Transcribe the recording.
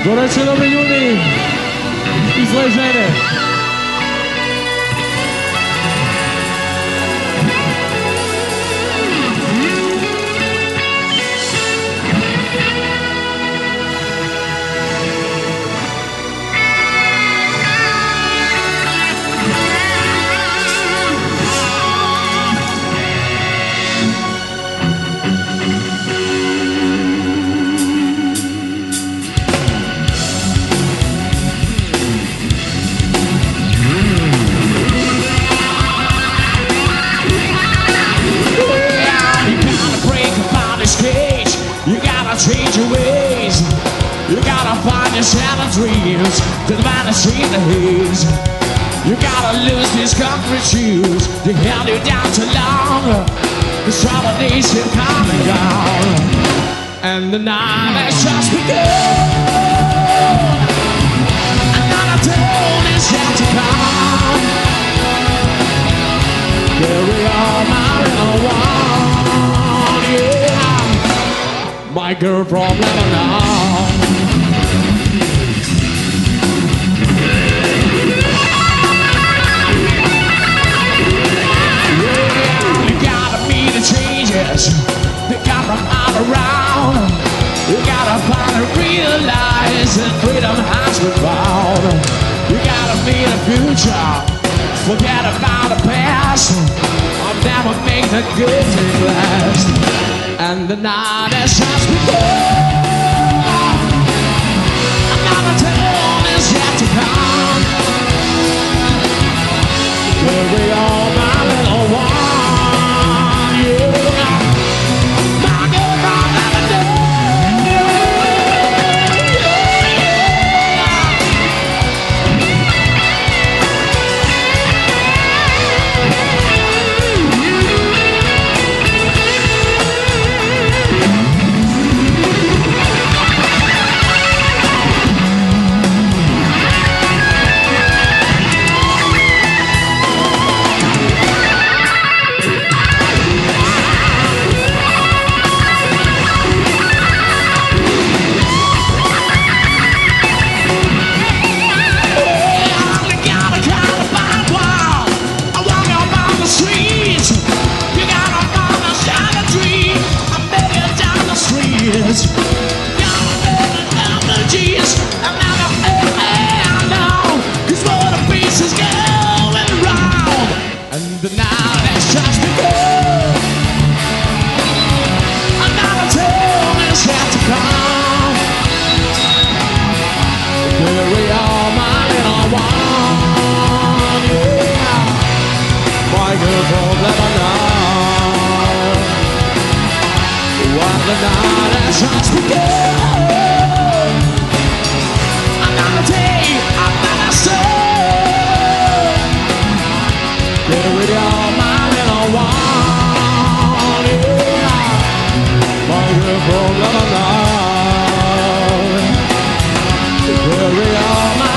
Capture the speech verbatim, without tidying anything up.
Gorące nowe Juni i złe żeny. Change your ways. You gotta find your shattered dreams to vanish in the haze. You gotta lose these concrete shoes. They held you down too long. This troublation coming down, and the night has just begun. Another dawn is yet to come. Carry on, my little one, yeah. My girl from Lebanon. Yeah, you gotta meet the changes. You gotta all around. You gotta find and realize that freedom has been found. You gotta meet the future. Forget about the past. I'll never make the good thing last. And the night has just begun. Another dawn is yet to come. Carry on, my little one, yeah. My girl from Lebanon, the night has just begun. Another day, another soul. Carry on, my little one, yeah. My girl from Lebanon. Carry on, my